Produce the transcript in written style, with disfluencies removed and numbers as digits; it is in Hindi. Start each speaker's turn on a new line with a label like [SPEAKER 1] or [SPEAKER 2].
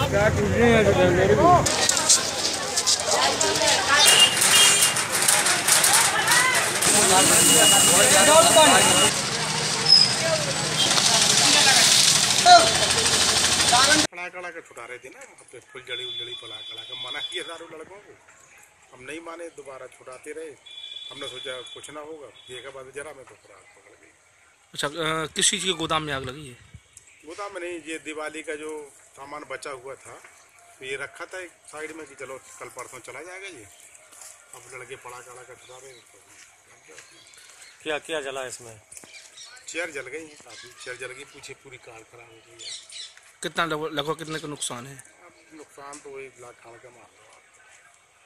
[SPEAKER 1] पड़ा के छुटा रहे थे ना वहाँ पे फुलझड़ी उलझड़ी पड़ा के मना किया सारों लड़कों को। हम नहीं माने, दोबारा छुटाते रहे। हमने सोचा कुछ ना होगा, देखा बाद जरा में तो फरार पकड़ गई।
[SPEAKER 2] अच्छा, किस चीज़ के गोदाम में आग लगी है?
[SPEAKER 1] गोदाम में नहीं, ये दिवाली का जो सामान बचा हुआ था तो ये रखा था एक साइड में कि चलो कल परसों चला जाएगा ये। अब लड़के पड़ा के छुटा रहे।
[SPEAKER 3] क्या क्या जला इसमें?
[SPEAKER 1] चेयर जल गई है, काफ़ी चेयर जल गई, पीछे पूरी कार खराब हो गई है।
[SPEAKER 2] कितना लगभग कितने का नुकसान है?
[SPEAKER 1] अब नुकसान तो 1 लाख का मार